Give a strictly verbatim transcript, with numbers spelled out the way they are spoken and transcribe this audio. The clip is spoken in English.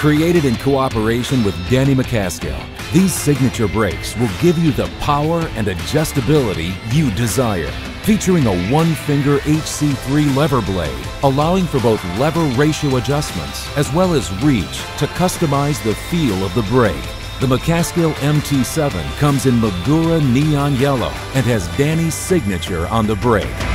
Created in cooperation with Danny MacAskill, these signature brakes will give you the power and adjustability you desire. Featuring a one-finger H C three lever blade, allowing for both lever ratio adjustments as well as reach to customize the feel of the brake. The MacAskill M T seven comes in Magura neon yellow and has Danny's signature on the brake.